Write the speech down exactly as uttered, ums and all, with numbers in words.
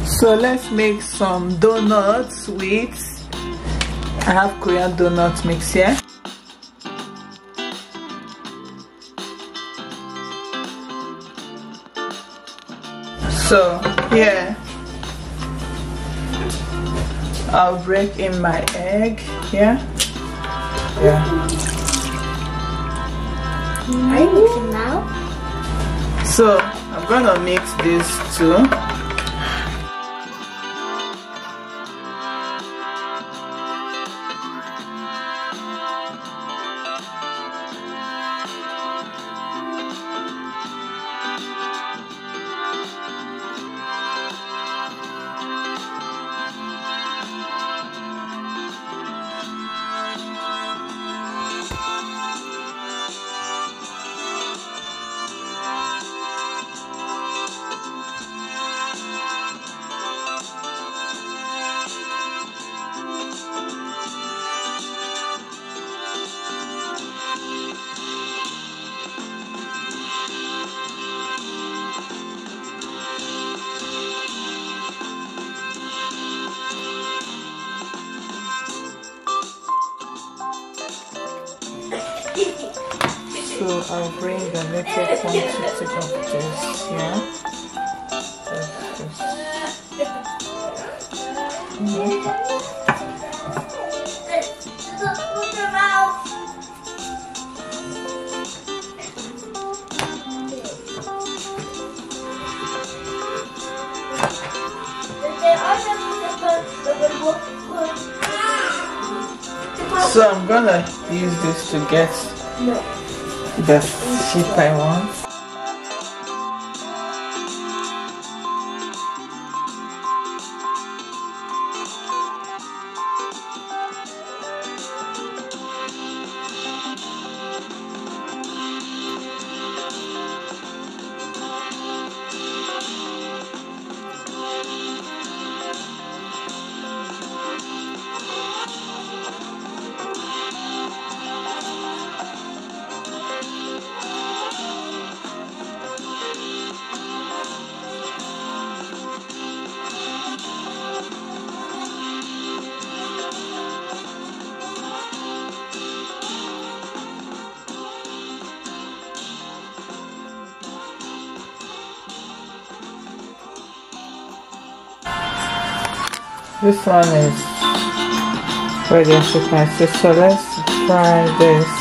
So let's make some donuts with, I have Korean donut mix here. So here I'll break in my egg here. Yeah. Are you mixing now? So I'm gonna mix these two. So I'll bring the little quantity of this here. Mm-hmm. So I'm gonna use this to get the shape I want. This one is ready, as you can see. So let's try this.